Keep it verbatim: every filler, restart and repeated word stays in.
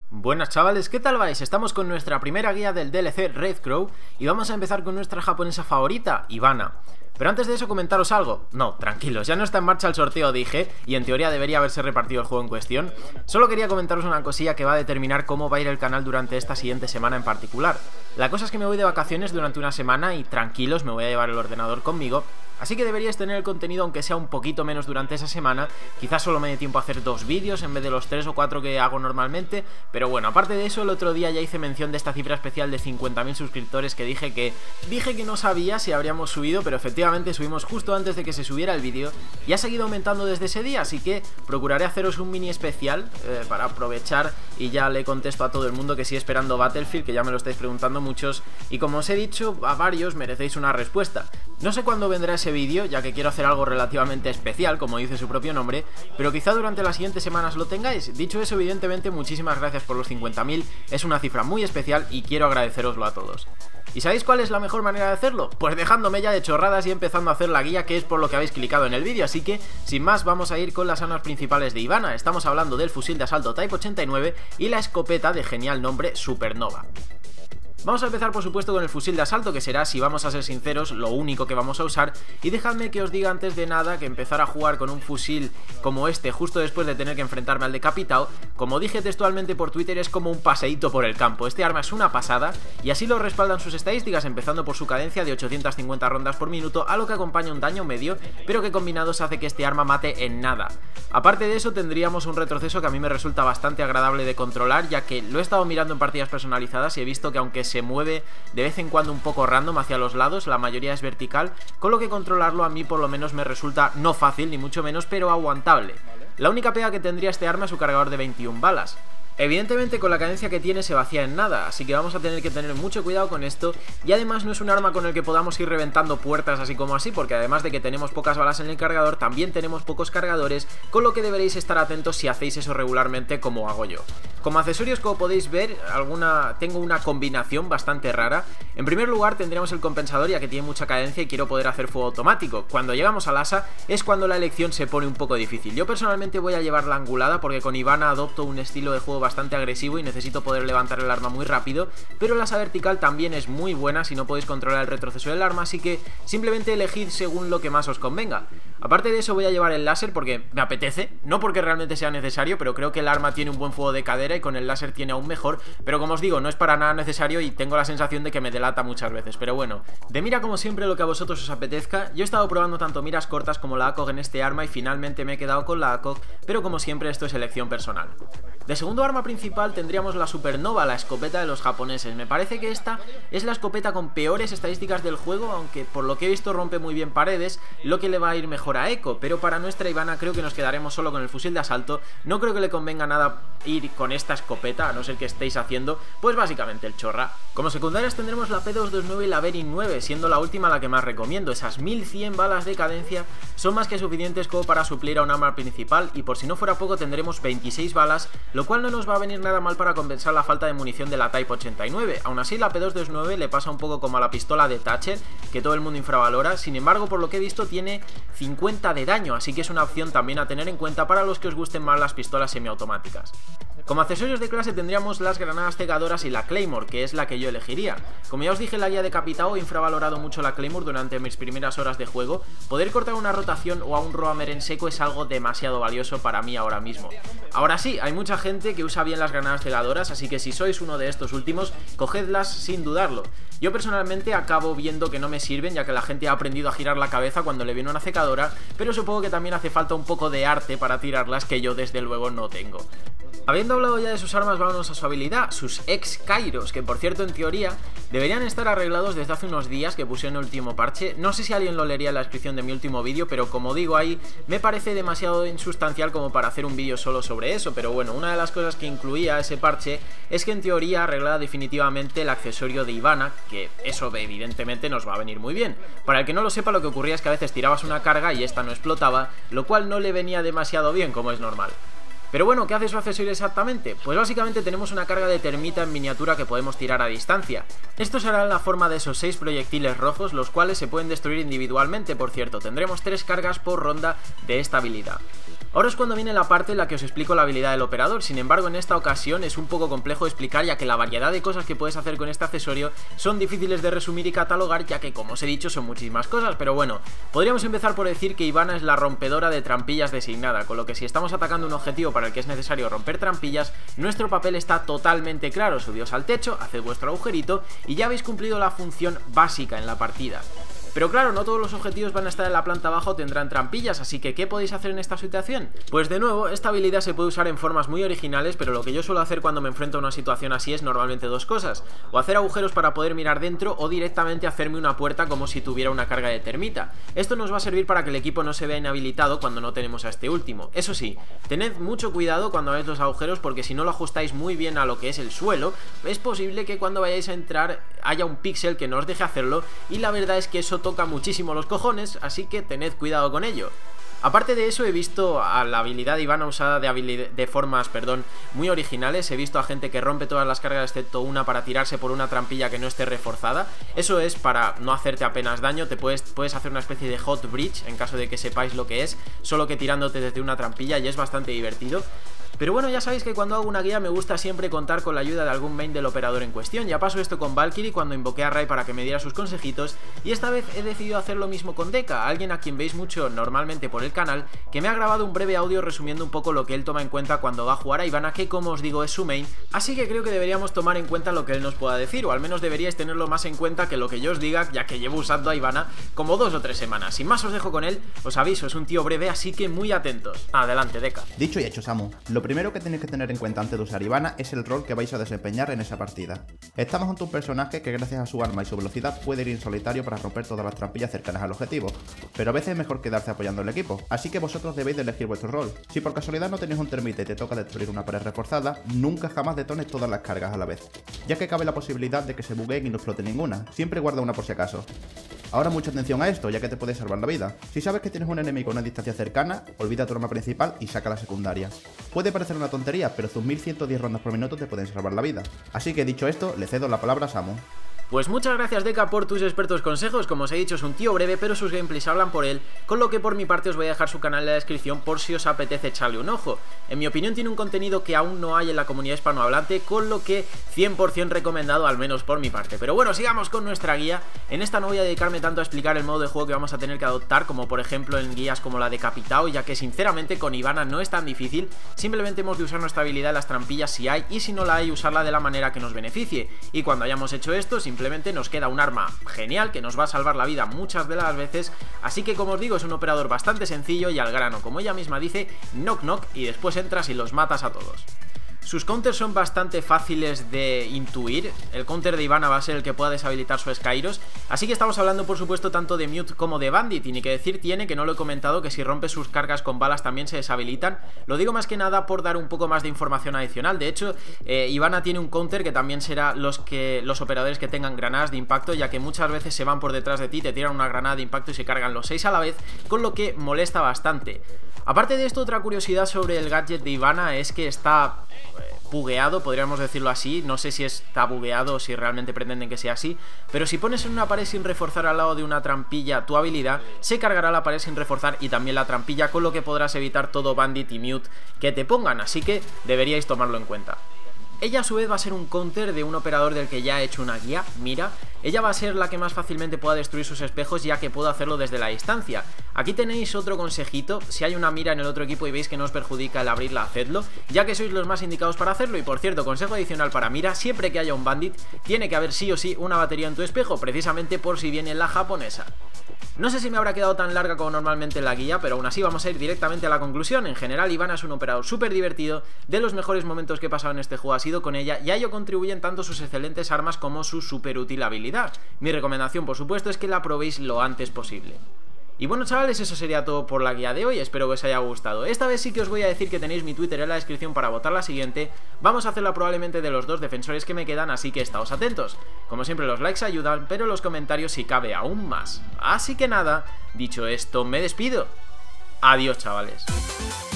Buenas chavales, ¿qué tal vais? Estamos con nuestra primera guía del D L C Red Crow y vamos a empezar con nuestra japonesa favorita, Ivana. Pero antes de eso comentaros algo. No, tranquilos, ya no está en marcha el sorteo de I G y en teoría debería haberse repartido el juego en cuestión. Solo quería comentaros una cosilla que va a determinar cómo va a ir el canal durante esta siguiente semana en particular. La cosa es que me voy de vacaciones durante una semana y tranquilos, me voy a llevar el ordenador conmigo. Así que deberíais tener el contenido aunque sea un poquito menos durante esa semana. Quizás solo me dé tiempo a hacer dos vídeos en vez de los tres o cuatro que hago normalmente. Pero bueno, aparte de eso, el otro día ya hice mención de esta cifra especial de cincuenta mil suscriptores que dije que dije que no sabía si habríamos subido, pero efectivamente subimos justo antes de que se subiera el vídeo y ha seguido aumentando desde ese día, así que procuraré haceros un mini especial eh, para aprovechar y ya le contesto a todo el mundo que sigue esperando Battlefield, que ya me lo estáis preguntando muchos y como os he dicho, a varios merecéis una respuesta. No sé cuándo vendrá ese vídeo, ya que quiero hacer algo relativamente especial, como dice su propio nombre, pero quizá durante las siguientes semanas lo tengáis. Dicho eso, evidentemente, muchísimas gracias por los cincuenta mil, es una cifra muy especial y quiero agradeceroslo a todos. ¿Y sabéis cuál es la mejor manera de hacerlo? Pues dejándome ya de chorradas y empezando a hacer la guía, que es por lo que habéis clicado en el vídeo, así que, sin más, vamos a ir con las armas principales de Ivana. Estamos hablando del fusil de asalto Type ochenta y nueve y la escopeta de genial nombre Supernova. Vamos a empezar por supuesto con el fusil de asalto, que será, si vamos a ser sinceros, lo único que vamos a usar. Y dejadme que os diga antes de nada que empezar a jugar con un fusil como este justo después de tener que enfrentarme al decapitado, como dije textualmente por Twitter, es como un paseíto por el campo. Este arma es una pasada y así lo respaldan sus estadísticas, empezando por su cadencia de ochocientas cincuenta rondas por minuto, a lo que acompaña un daño medio, pero que combinados hace que este arma mate en nada. Aparte de eso tendríamos un retroceso que a mí me resulta bastante agradable de controlar, ya que lo he estado mirando en partidas personalizadas y he visto que aunque se mueve de vez en cuando un poco random hacia los lados, la mayoría es vertical, con lo que controlarlo a mí por lo menos me resulta no fácil ni mucho menos, pero aguantable. La única pega que tendría este arma es su cargador de veintiuna balas. Evidentemente con la cadencia que tiene se vacía en nada, así que vamos a tener que tener mucho cuidado con esto y además no es un arma con el que podamos ir reventando puertas así como así, porque además de que tenemos pocas balas en el cargador, también tenemos pocos cargadores, con lo que deberéis estar atentos si hacéis eso regularmente como hago yo. Como accesorios, como podéis ver, alguna tengo una combinación bastante rara. En primer lugar tendremos el compensador, ya que tiene mucha cadencia y quiero poder hacer fuego automático. Cuando llegamos al asa es cuando la elección se pone un poco difícil. Yo personalmente voy a llevar la angulada porque con Ivana adopto un estilo de juego bastante bastante agresivo y necesito poder levantar el arma muy rápido, pero la asa vertical también es muy buena si no podéis controlar el retroceso del arma, así que simplemente elegid según lo que más os convenga. Aparte de eso voy a llevar el láser porque me apetece, no porque realmente sea necesario, pero creo que el arma tiene un buen fuego de cadera y con el láser tiene aún mejor, pero como os digo, no es para nada necesario y tengo la sensación de que me delata muchas veces, pero bueno, de mira como siempre lo que a vosotros os apetezca. Yo he estado probando tanto miras cortas como la A C O G en este arma y finalmente me he quedado con la A C O G, pero como siempre esto es elección personal. De segundo arma principal tendríamos la Supernova, la escopeta de los japoneses. Me parece que esta es la escopeta con peores estadísticas del juego, aunque por lo que he visto rompe muy bien paredes, lo que le va a ir mejor a Echo, pero para nuestra Ivana creo que nos quedaremos solo con el fusil de asalto. No creo que le convenga nada ir con esta escopeta, a no ser que estéis haciendo, pues básicamente el chorra. Como secundarias tendremos la P doscientos veintinueve y la Berin nueve, siendo la última la que más recomiendo. Esas mil cien balas de cadencia son más que suficientes como para suplir a un arma principal y por si no fuera poco tendremos veintiséis balas, lo cual no nos va a venir nada mal para compensar la falta de munición de la Type ochenta y nueve. Aún así la P doscientos veintinueve le pasa un poco como a la pistola de Thatcher, que todo el mundo infravalora. Sin embargo, por lo que he visto tiene cincuenta de daño, así que es una opción también a tener en cuenta para los que os gusten más las pistolas semiautomáticas. Como accesorios de clase tendríamos las granadas cegadoras y la Claymore, que es la que yo elegiría. Como ya os dije en la guía de Capitao, he infravalorado mucho la Claymore durante mis primeras horas de juego. Poder cortar una rotación o a un roamer en seco es algo demasiado valioso para mí ahora mismo. Ahora sí, hay mucha gente que usa bien las granadas cegadoras, así que si sois uno de estos últimos, cogedlas sin dudarlo. Yo personalmente acabo viendo que no me sirven, ya que la gente ha aprendido a girar la cabeza cuando le viene una secadora, pero supongo que también hace falta un poco de arte para tirarlas, que yo desde luego no tengo. Habiendo hablado ya de sus armas, vámonos a su habilidad, sus ex Kairos, que por cierto en teoría deberían estar arreglados desde hace unos días que pusieron el último parche. No sé si alguien lo leería en la descripción de mi último vídeo, pero como digo ahí, me parece demasiado insustancial como para hacer un vídeo solo sobre eso. Pero bueno, una de las cosas que incluía ese parche es que en teoría arreglaba definitivamente el accesorio de Ivana, que eso evidentemente nos va a venir muy bien. Para el que no lo sepa, lo que ocurría es que a veces tirabas una carga y esta no explotaba, lo cual no le venía demasiado bien, como es normal. Pero bueno, ¿qué hace su accesorio exactamente? Pues básicamente tenemos una carga de termita en miniatura que podemos tirar a distancia. Esto será en la forma de esos seis proyectiles rojos, los cuales se pueden destruir individualmente, por cierto. Tendremos tres cargas por ronda de esta habilidad. Ahora es cuando viene la parte en la que os explico la habilidad del operador. Sin embargo, en esta ocasión es un poco complejo de explicar, ya que la variedad de cosas que puedes hacer con este accesorio son difíciles de resumir y catalogar, ya que, como os he dicho, son muchísimas cosas. Pero bueno, podríamos empezar por decir que Ivana es la rompedora de trampillas designada, con lo que si estamos atacando un objetivo para el que es necesario romper trampillas, nuestro papel está totalmente claro. Subíos al techo, haced vuestro agujerito y ya habéis cumplido la función básica en la partida. Pero claro, no todos los objetivos van a estar en la planta baja o tendrán trampillas, así que ¿qué podéis hacer en esta situación? Pues de nuevo, esta habilidad se puede usar en formas muy originales, pero lo que yo suelo hacer cuando me enfrento a una situación así es normalmente dos cosas: o hacer agujeros para poder mirar dentro, o directamente hacerme una puerta como si tuviera una carga de termita. Esto nos va a servir para que el equipo no se vea inhabilitado cuando no tenemos a este último. Eso sí, tened mucho cuidado cuando hagáis los agujeros, porque si no lo ajustáis muy bien a lo que es el suelo, es posible que cuando vayáis a entrar haya un píxel que no os deje hacerlo, y la verdad es que eso toca muchísimo los cojones, así que tened cuidado con ello. Aparte de eso, he visto a la habilidad de Ivana usada de, habilidad, de formas perdón, muy originales. He visto a gente que rompe todas las cargas excepto una para tirarse por una trampilla que no esté reforzada. Eso es para no hacerte apenas daño. Te puedes, puedes hacer una especie de hot bridge en caso de que sepáis lo que es, solo que tirándote desde una trampilla, y es bastante divertido. Pero bueno, ya sabéis que cuando hago una guía me gusta siempre contar con la ayuda de algún main del operador en cuestión. Ya pasó esto con Valkyrie cuando invoqué a Rai para que me diera sus consejitos, y esta vez he decidido hacer lo mismo con Deka, alguien a quien veis mucho normalmente por el canal, que me ha grabado un breve audio resumiendo un poco lo que él toma en cuenta cuando va a jugar a Ivana, que como os digo es su main, así que creo que deberíamos tomar en cuenta lo que él nos pueda decir, o al menos deberíais tenerlo más en cuenta que lo que yo os diga, ya que llevo usando a Ivana como dos o tres semanas. Sin más os dejo con él, os aviso, es un tío breve, así que muy atentos. Adelante, Deka. Dicho y hecho, Samu, lo primero que tenéis que tener en cuenta antes de usar Ivana es el rol que vais a desempeñar en esa partida. Estamos ante un personaje que gracias a su arma y su velocidad puede ir en solitario para romper todas las trampillas cercanas al objetivo, pero a veces es mejor quedarse apoyando al equipo, así que vosotros debéis de elegir vuestro rol. Si por casualidad no tenéis un termita y te toca destruir una pared reforzada, nunca jamás detones todas las cargas a la vez, ya que cabe la posibilidad de que se bugueen y no explote ninguna. Siempre guarda una por si acaso. Ahora mucha atención a esto, ya que te puede salvar la vida. Si sabes que tienes un enemigo a una distancia cercana, olvida tu arma principal y saca la secundaria. Puede parecer una tontería, pero sus mil ciento diez rondas por minuto te pueden salvar la vida. Así que dicho esto, le cedo la palabra a Samu. Pues muchas gracias, Deka, por tus expertos consejos. Como os he dicho, es un tío breve, pero sus gameplays hablan por él, con lo que por mi parte os voy a dejar su canal en la descripción por si os apetece echarle un ojo. En mi opinión tiene un contenido que aún no hay en la comunidad hispanohablante, con lo que cien por cien recomendado, al menos por mi parte. Pero bueno, sigamos con nuestra guía. En esta no voy a dedicarme tanto a explicar el modo de juego que vamos a tener que adoptar, como por ejemplo en guías como la de Capitao, ya que sinceramente con Ivana no es tan difícil. Simplemente hemos de usar nuestra habilidad en las trampillas si hay, y si no la hay, usarla de la manera que nos beneficie. Y cuando hayamos hecho esto, simplemente nos queda un arma genial que nos va a salvar la vida muchas de las veces. Así que, como os digo, es un operador bastante sencillo y al grano, como ella misma dice, knock knock, y después entras y los matas a todos. Sus counters son bastante fáciles de intuir. El counter de Ivana va a ser el que pueda deshabilitar su Skyros, así que estamos hablando por supuesto tanto de Mute como de Bandit. Y ni que decir tiene, que no lo he comentado, que si rompe sus cargas con balas también se deshabilitan. Lo digo más que nada por dar un poco más de información adicional. De hecho, eh, Ivana tiene un counter que también será los, que, los operadores que tengan granadas de impacto, ya que muchas veces se van por detrás de ti, te tiran una granada de impacto y se cargan los seis a la vez, con lo que molesta bastante. Aparte de esto, otra curiosidad sobre el gadget de Ivana es que está eh, bugueado, podríamos decirlo así. No sé si está bugueado o si realmente pretenden que sea así, pero si pones en una pared sin reforzar al lado de una trampilla tu habilidad, se cargará la pared sin reforzar y también la trampilla, con lo que podrás evitar todo Bandit y Mute que te pongan, así que deberíais tomarlo en cuenta. Ella a su vez va a ser un counter de un operador del que ya he hecho una guía, Mira. Ella va a ser la que más fácilmente pueda destruir sus espejos, ya que puedo hacerlo desde la distancia. Aquí tenéis otro consejito: si hay una Mira en el otro equipo y veis que no os perjudica el abrirla, hacedlo, ya que sois los más indicados para hacerlo. Y por cierto, consejo adicional para Mira: siempre que haya un Bandit, tiene que haber sí o sí una batería en tu espejo, precisamente por si viene la japonesa. No sé si me habrá quedado tan larga como normalmente en la guía, pero aún así vamos a ir directamente a la conclusión. En general, Ivana es un operador súper divertido. De los mejores momentos que he pasado en este juego ha sido con ella, y a ello contribuyen tanto sus excelentes armas como su súper útil habilidad. Mi recomendación, por supuesto, es que la probéis lo antes posible. Y bueno, chavales, eso sería todo por la guía de hoy, espero que os haya gustado. Esta vez sí que os voy a decir que tenéis mi Twitter en la descripción para votar la siguiente. Vamos a hacerla probablemente de los dos defensores que me quedan, así que estáos atentos. Como siempre, los likes ayudan, pero los comentarios si cabe aún más. Así que nada, dicho esto, me despido. Adiós, chavales.